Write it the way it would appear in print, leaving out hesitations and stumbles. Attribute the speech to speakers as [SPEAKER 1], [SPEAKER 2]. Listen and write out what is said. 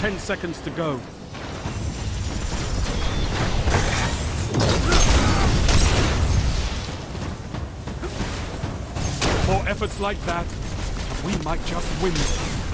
[SPEAKER 1] 10 seconds to go. More efforts like that, we might just win.